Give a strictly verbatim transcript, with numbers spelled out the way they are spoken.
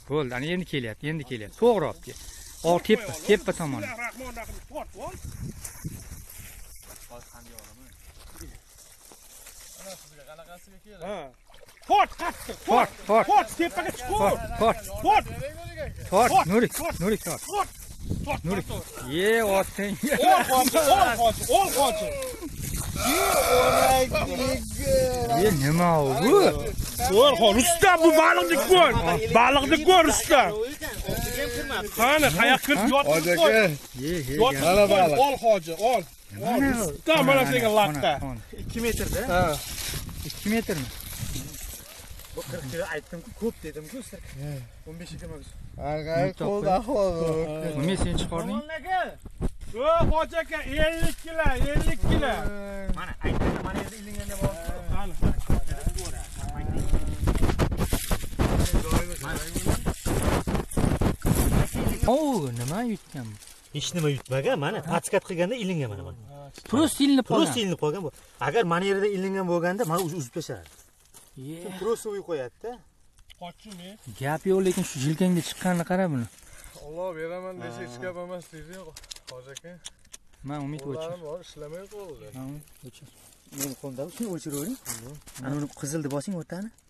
Bo'ldi, ana endi kelyapti, endi kelyapti. To'g'ri olib kel. Ol teppa, teppa tomon. Rahmonrohim, tot, ol. Ana sizga qanaqasiga keladi? Ha. Tot, qattiq, tot, tot. Tot, tepaga chiqur. Tot, tot. Tot, Nurik, Nurik tot. Tot. Tot, Nurik. Ye, otding. Ol qochi, ol qochi, ol qochi. Ye, nima bu? Ko'r, Rustam bu baliqni ko'r. Baliqni ko'r Rustam. Qani, qayoqqa kirib yotib qo'y. Ye, ye. Mana baliq. Ol hoji, ol. Rustam mana senga latta. ikki metrda. Ha. ikki metrmi? Bu qirq kilo aytdim-ku, ko'p dedim-ku. o'n besh yigirma. Arqaga qo'lda ahvol. Nima sen chiqarding? O, hoji aka ellik kilo, ellik kilo. Mana aytdim, mana yerda ilinganda bor. Qani. O, nima yutgan bu? Hech nima yutmagan, mana patskat qilganda ilingan mana mana. Prost ilinib qolgan. Prost ilinib qolgan bu. Agar mana yerda ilingan bo'lganda, mana uzib tasharadi. Ye. Prost uy qo'yadi-da. Qochimi? Gap yo'q, lekin shu yelkangga chiqqanini qara buni. Alloh beraman desa hech gap emas deydi hoji aka. Men umid o'chir. Bor, ishlamay qoldi. Men o'chir. Meni qo'lda shuni o'chiravering. Ana uni qizilni bosing o'rtani.